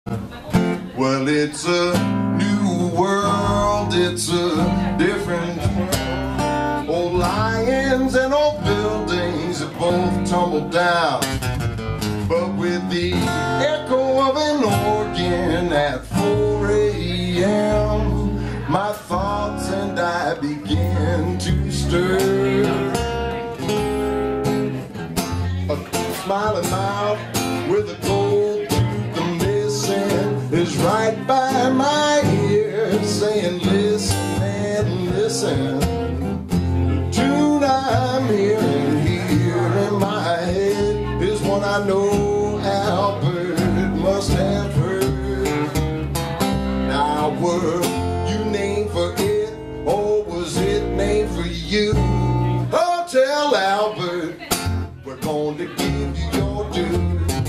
Well, it's a new world, it's a different world. Old lions and old buildings have both tumbled down, but with the echo of an organ at 4 a.m., my thoughts and I begin to stir. A smiling mouth with a gold tooth missing is right by my ear, saying listen and listen. The tune I'm hearing here in my head is one I know Albert must have heard. Now were you named for it, or was it named for you? Oh, tell Albert we're going to give you your due.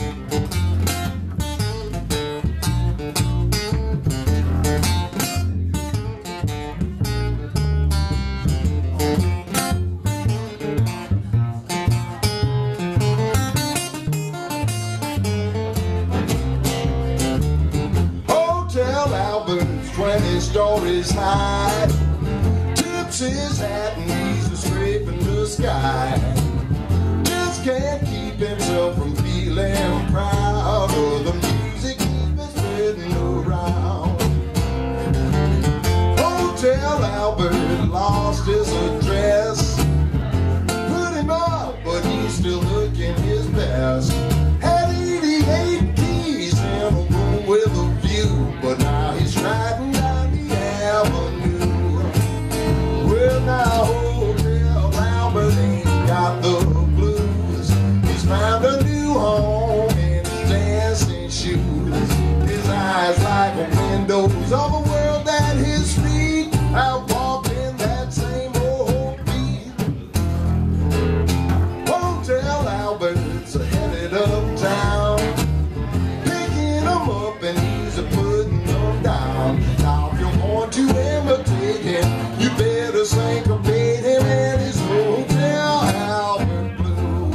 Hotel Albert's 20 stories high, tips his hat and he's scraping the sky. Just can't keep himself from feeling proud of the music he's been spreading around. Hotel Albert lost his address, put him up, but he's still looking his best. Had 88 keys in a room with a view, but now he's riding down the avenue. Well, now Hotel Albert ain't got the blues. He's found a new home in his dancing shoes. His eyes like windows of a world at his feet. I've walked in that same old beat. Hotel Albert's headed uptown, picking them up and he's putting them down. Now if you're going to imitate him, you better syncopate him and his Hotel Albert blues.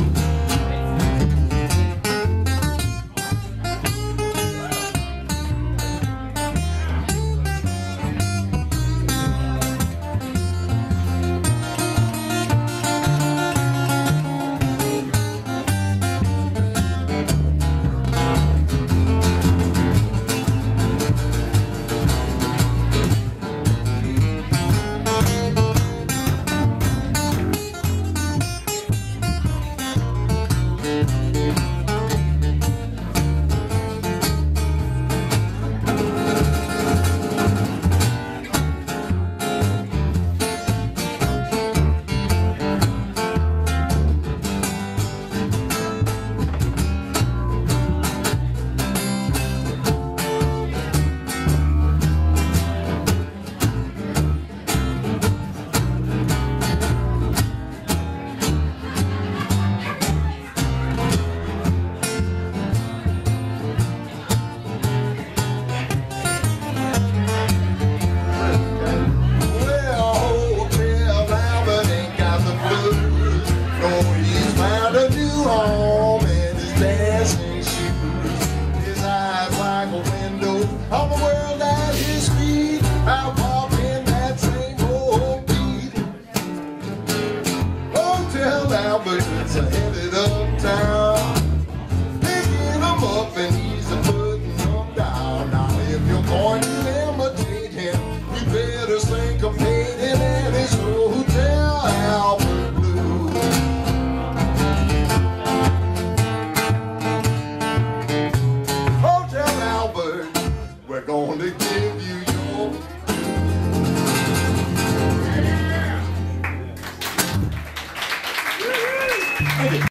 Home and his dancing shoes. His eyes like a window of a world